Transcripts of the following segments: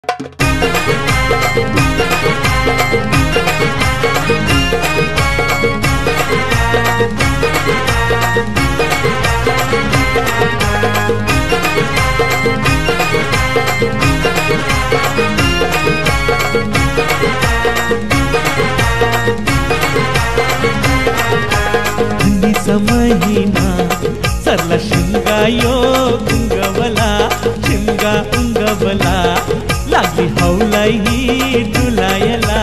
थंडीचा महिना सरला शिमगायो उंगवला शिमगा उंगवला लागली हौलाई ही डुलायला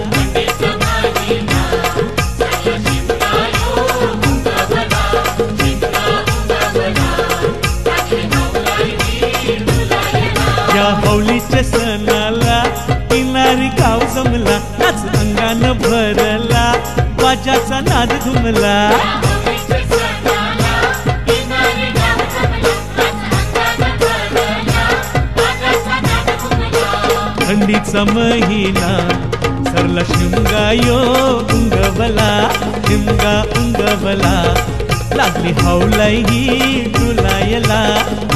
या हौलीच्या सणाला किनारी गाव जमला नाच अंगान भरला वाजाचा नाद घुमला थंडीचा महिना सरला शिमगायो उंगवला शिमगा उंगवला लागली हौलाई ही डुलायला